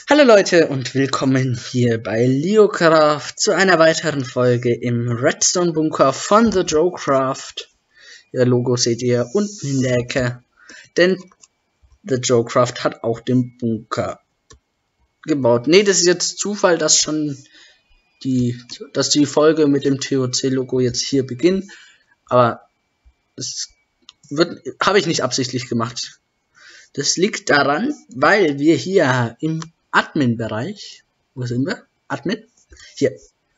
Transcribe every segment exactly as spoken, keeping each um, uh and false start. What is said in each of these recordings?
Hallo Leute und willkommen hier bei Leocraft zu einer weiteren Folge im Redstone Bunker von The Joecraft. Ihr Logo seht ihr unten in der Ecke, denn The Joecraft hat auch den Bunker gebaut. Ne, das ist jetzt Zufall, dass schon die, dass die Folge mit dem T O C-Logo jetzt hier beginnt, aber das wird, habe ich nicht absichtlich gemacht. Das liegt daran, weil wir hier im Admin-Bereich, wo sind wir? Admin? Hier.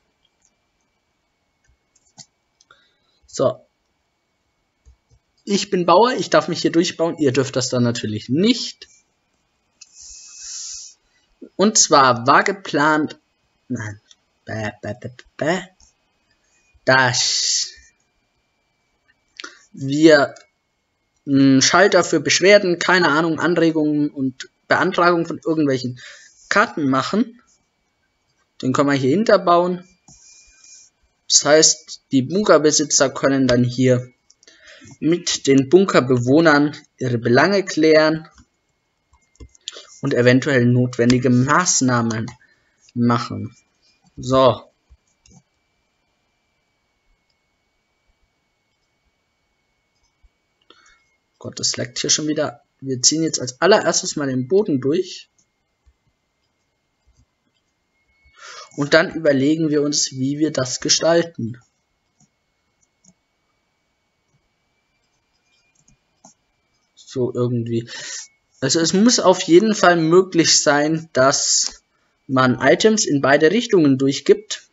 So. Ich bin Bauer, ich darf mich hier durchbauen, ihr dürft das dann natürlich nicht. Und zwar war geplant, nein, bäh, bäh, bäh, bäh, dass wir einen Schalter für Beschwerden, keine Ahnung, Anregungen und Beantragung von irgendwelchen Karten machen. Den können wir hier hinterbauen. Das heißt, die Bunkerbesitzer können dann hier mit den Bunkerbewohnern ihre Belange klären und eventuell notwendige Maßnahmen machen. So. Gott, das leckt hier schon wieder. Wir ziehen jetzt als allererstes mal den Boden durch. Und dann überlegen wir uns, wie wir das gestalten. So irgendwie. Also es muss auf jeden Fall möglich sein, dass man Items in beide Richtungen durchgibt.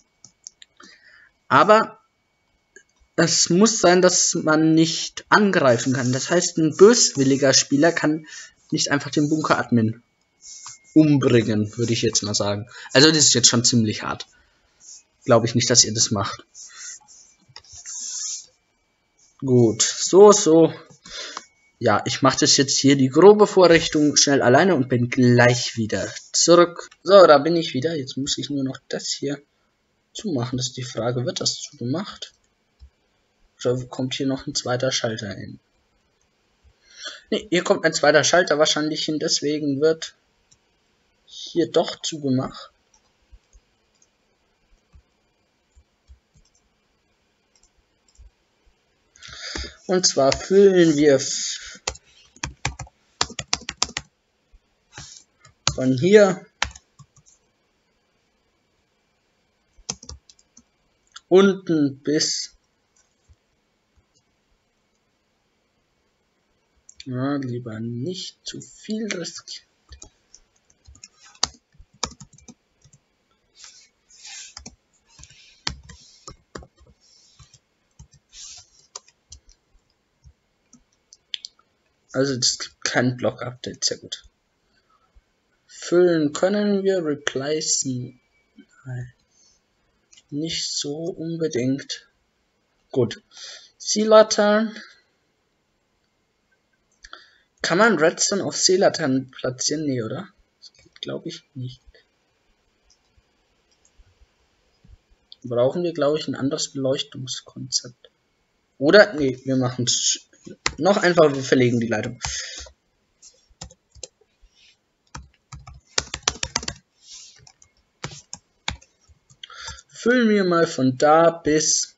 Aber es muss sein, dass man nicht angreifen kann. Das heißt, ein böswilliger Spieler kann nicht einfach den Bunker-Admin umbringen, würde ich jetzt mal sagen. Also das ist jetzt schon ziemlich hart. Glaube ich nicht, dass ihr das macht. Gut, so, so. Ja, ich mache das jetzt hier die grobe Vorrichtung schnell alleine und bin gleich wieder zurück. So, da bin ich wieder. Jetzt muss ich nur noch das hier zumachen. Das ist die Frage, wird das zugemacht? Oder kommt hier noch ein zweiter Schalter hin? Ne, hier kommt ein zweiter Schalter wahrscheinlich hin, deswegen wird hier doch zugemacht. Und zwar füllen wir von hier unten bis ja, lieber nicht zu viel riskieren. Also das ist kein Block-Update, sehr gut. Füllen können wir, replacen nein, nicht so unbedingt. Gut. Seelaternen. Kann man Redstone auf Seelaternen platzieren? Nee, oder? Das geht, glaube ich, nicht. Brauchen wir, glaube ich, ein anderes Beleuchtungskonzept. Oder? Nee, wir machen es noch einfacher, wir verlegen die Leitung. Füllen wir mal von da bis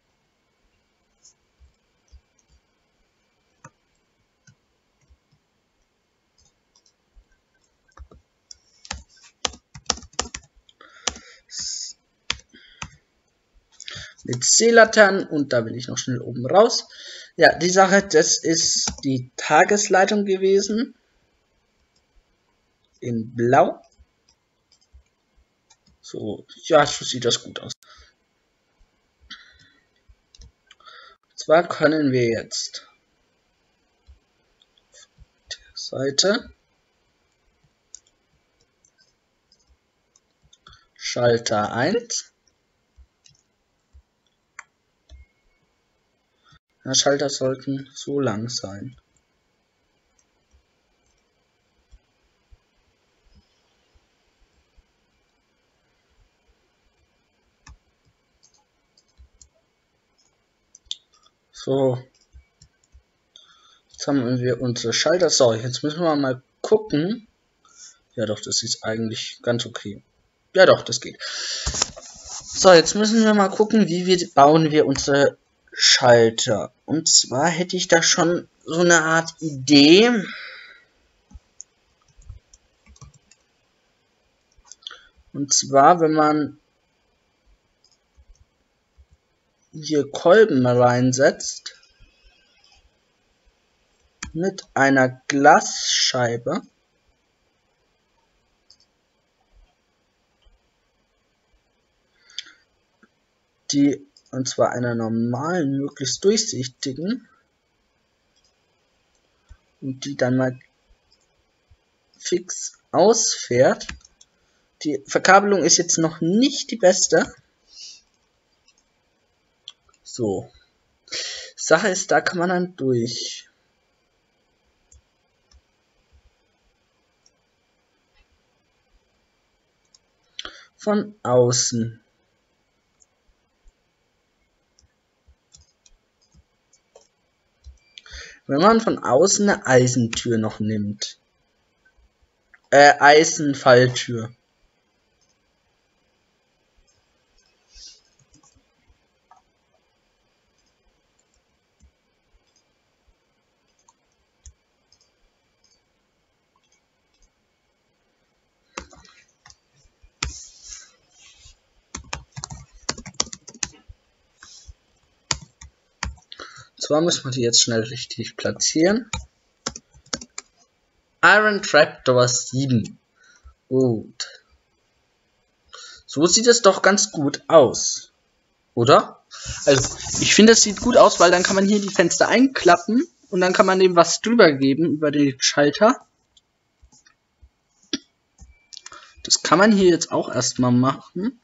mit Seelaternen und da will ich noch schnell oben raus. Ja, die Sache, das ist die Tagesleitung gewesen. In Blau. So, ja, so sieht das gut aus. Und zwar können wir jetzt auf der Seite Schalter eins. Ja, Schalter sollten so lang sein. So. Jetzt haben wir unsere Schalter. So, jetzt müssen wir mal gucken. Ja doch, das ist eigentlich ganz okay. Ja doch, das geht. So, jetzt müssen wir mal gucken, wie wir bauen wir unsere Schalter. Und zwar hätte ich da schon so eine Art Idee. Und zwar, wenn man hier Kolben reinsetzt mit einer Glasscheibe. Die, und zwar einer normalen, möglichst durchsichtigen, und die dann mal fix ausfährt. Die Verkabelung ist jetzt noch nicht die beste. So. Sache ist, da kann man dann durch. Von außen. Wenn man von außen eine Eisentür noch nimmt. Äh, Eisenfalltür. Zwar müssen wir die jetzt schnell richtig platzieren. Iron Trapdoor sieben. Gut. So sieht es doch ganz gut aus. Oder? Also, ich finde, es sieht gut aus, weil dann kann man hier die Fenster einklappen und dann kann man dem was drüber geben über den Schalter. Das kann man hier jetzt auch erstmal machen.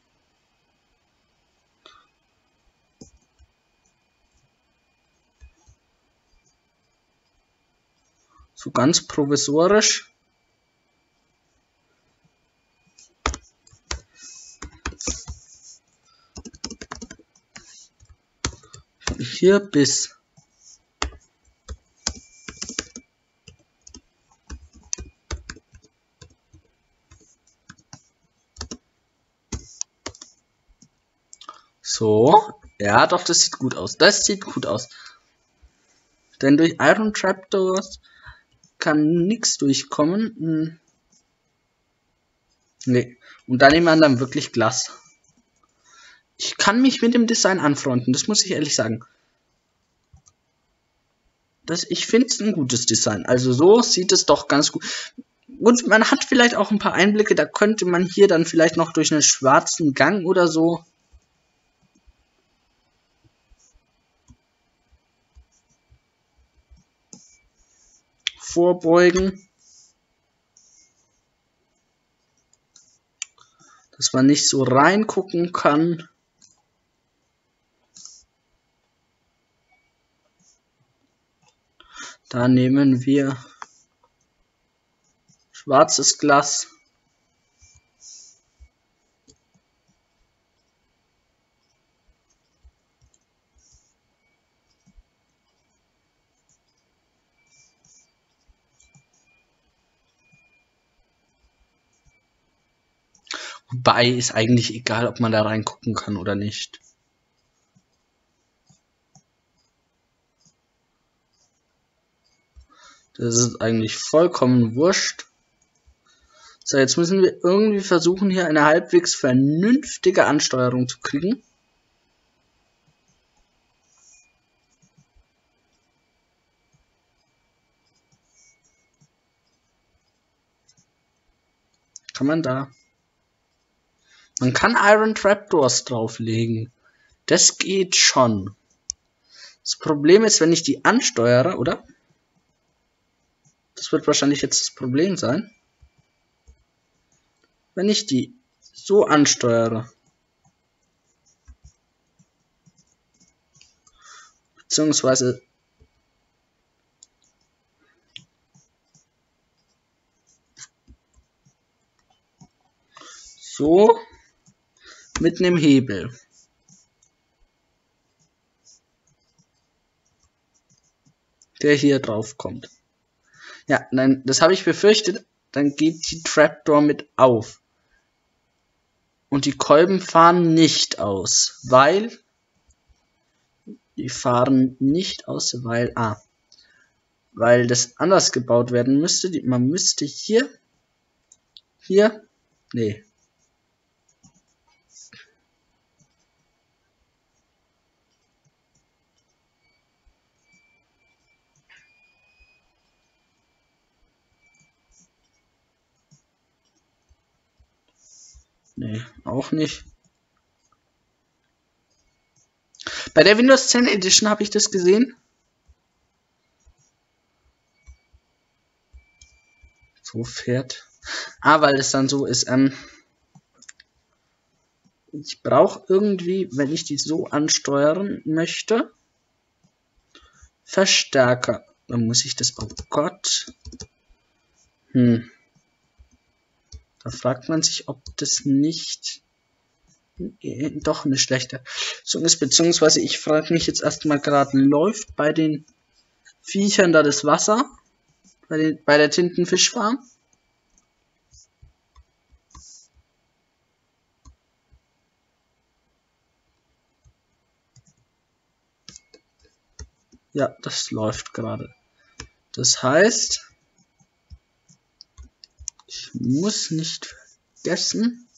So ganz provisorisch. Von hier bis so. Ja, doch, das sieht gut aus. Das sieht gut aus. Denn durch Iron Trapdoors kann nichts durchkommen. Hm. Nee. Und da nehmen wir dann wirklich Glas. Ich kann mich mit dem Design anfreunden, das muss ich ehrlich sagen. Das, ich finde es ein gutes Design. Also so sieht es doch ganz gut. Und man hat vielleicht auch ein paar Einblicke, da könnte man hier dann vielleicht noch durch einen schwarzen Gang oder so vorbeugen. Dass man nicht so reingucken kann. Da nehmen wir schwarzes Glas. Wobei ist eigentlich egal, ob man da reingucken kann oder nicht. Das ist eigentlich vollkommen wurscht. So, jetzt müssen wir irgendwie versuchen, hier eine halbwegs vernünftige Ansteuerung zu kriegen. Kann man da? Man kann Iron Trapdoors drauflegen. Das geht schon. Das Problem ist, wenn ich die ansteuere, oder? Das wird wahrscheinlich jetzt das Problem sein. Wenn ich die so ansteuere. Beziehungsweise so mit einem Hebel. Der hier drauf kommt. Ja, nein, das habe ich befürchtet. dann geht die Trapdoor mit auf. Und die Kolben fahren nicht aus, weil die fahren nicht aus, weil ah, weil das anders gebaut werden müsste. Die, man müsste hier hier nee. Nee, auch nicht. Bei der Windows zehn Edition habe ich das gesehen. So fährt. Ah, weil es dann so ist. Ähm, ich brauche irgendwie, wenn ich die so ansteuern möchte, Verstärker. Dann muss ich das. Oh Gott. Hm. Da fragt man sich, ob das nicht äh, doch eine schlechte Lösung ist. Beziehungsweise ich frage mich jetzt erstmal gerade, läuft bei den Viechern da das Wasser? Bei, den, bei der Tintenfischfarm? Ja, das läuft gerade. Das heißt, ich muss nicht vergessen,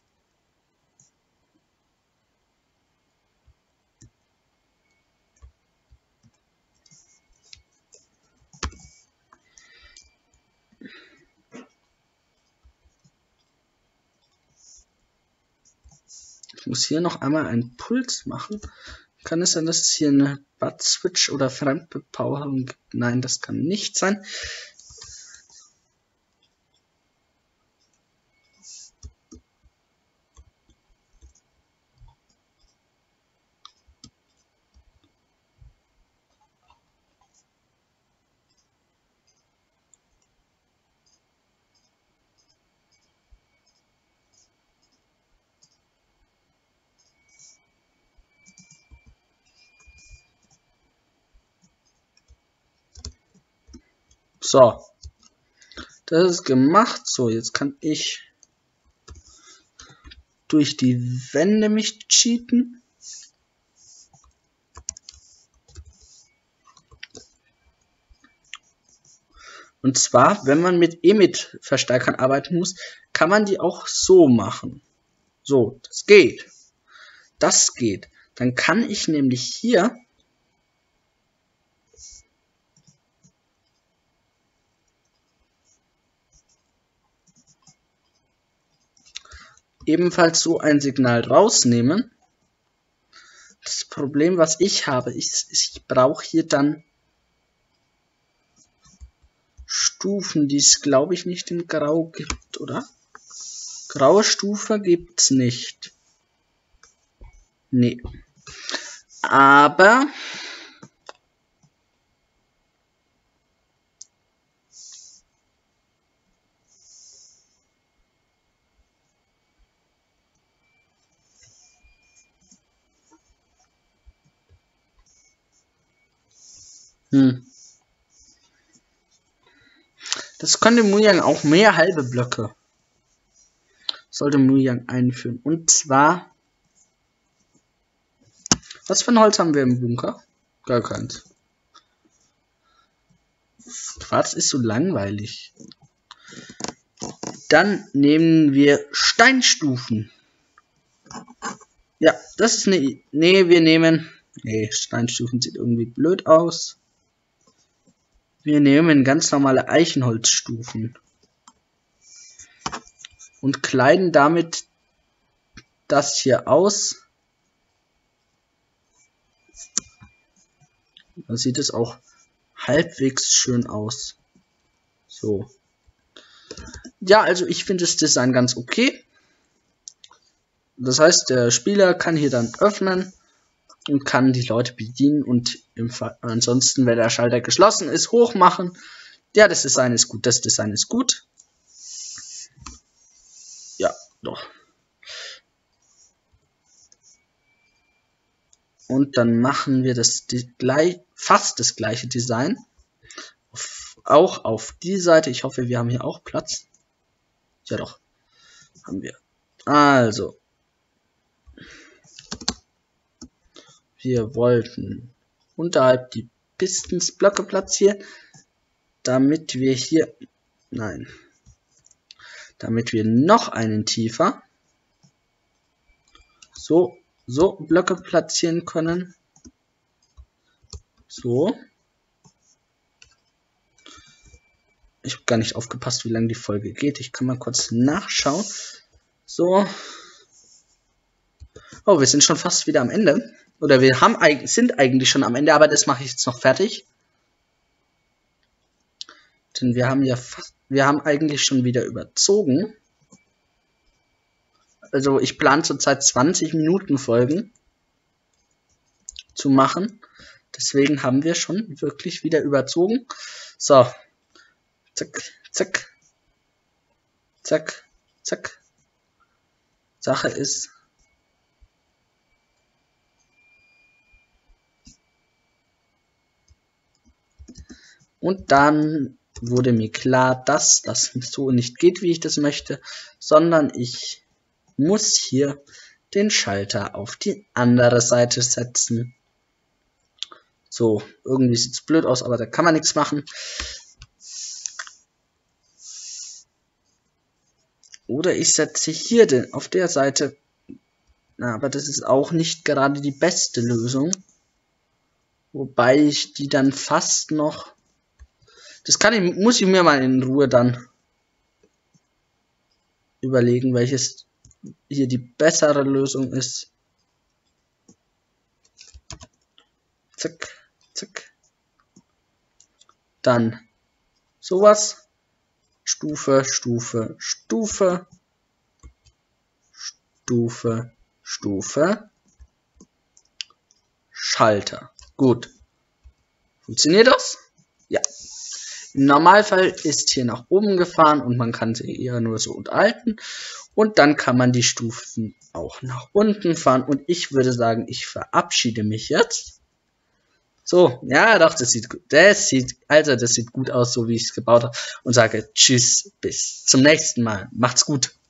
ich muss hier noch einmal einen Puls machen. Kann es sein, dass es hier eine Butt-Switch oder Fremdbebauung gibt? Nein, das kann nicht sein. So, das ist gemacht. So, jetzt kann ich durch die Wände mich cheaten. Und zwar, wenn man mit E-Mit-Verstärkern arbeiten muss, kann man die auch so machen. So, das geht. Das geht. Dann kann ich nämlich hier ebenfalls so ein Signal rausnehmen. Das Problem, was ich habe, ist, ich brauche hier dann Stufen, die es, glaube ich, nicht in Grau gibt, oder? Graue Stufe gibt es nicht. Nee. Aber hm. Das könnte Mojang auch mehr halbe Blöcke. Sollte Mojang einführen. Und zwar, was für ein Holz haben wir im Bunker? Gar keins. Quarz ist so langweilig. Dann nehmen wir Steinstufen. Ja, das ist eine... Nee, wir nehmen... Nee, Steinstufen sieht irgendwie blöd aus. Wir nehmen ganz normale Eichenholzstufen. Und kleiden damit das hier aus. Dann sieht es auch halbwegs schön aus. So. Ja, also ich finde das Design ganz okay. Das heißt, der Spieler kann hier dann öffnen und kann die Leute bedienen und im Fall, ansonsten, wenn der Schalter geschlossen ist, hochmachen. Ja, das Design ist gut, das Design ist gut. Ja, doch. Und dann machen wir das gleich, fast das gleiche Design. Auf, auch auf die Seite. Ich hoffe, wir haben hier auch Platz. Ja doch. Haben wir. Also. Wir wollten unterhalb die Pistonsblöcke platzieren, damit wir hier, nein, damit wir noch einen tiefer, so, so Blöcke platzieren können. So. Ich habe gar nicht aufgepasst, wie lange die Folge geht. Ich kann mal kurz nachschauen. So. Oh, wir sind schon fast wieder am Ende. Oder wir haben sind eigentlich schon am Ende, aber das mache ich jetzt noch fertig. Denn wir haben ja fast, wir haben eigentlich schon wieder überzogen. Also ich plane zurzeit zwanzig Minuten Folgen zu machen. Deswegen haben wir schon wirklich wieder überzogen. So. Zack, zack. Zack, zack. Sache ist, und dann wurde mir klar, dass das so nicht geht, wie ich das möchte, sondern ich muss hier den Schalter auf die andere Seite setzen. So, irgendwie sieht es blöd aus, aber da kann man nichts machen. Oder ich setze hier den auf der Seite. Na, aber das ist auch nicht gerade die beste Lösung. Wobei ich die dann fast noch... Das kann ich, muss ich mir mal in Ruhe dann überlegen, welches hier die bessere Lösung ist. Zack, zack. Dann sowas. Stufe, Stufe, Stufe. Stufe, Stufe. Schalter. Gut. Funktioniert das? Ja. Im Normalfall ist hier nach oben gefahren und man kann sie eher nur so unterhalten. Und dann kann man die Stufen auch nach unten fahren. Und ich würde sagen, ich verabschiede mich jetzt. So, ja doch, das sieht gut. Das sieht, also das sieht gut aus, so wie ich es gebaut habe. Und sage tschüss, bis zum nächsten Mal. Macht's gut.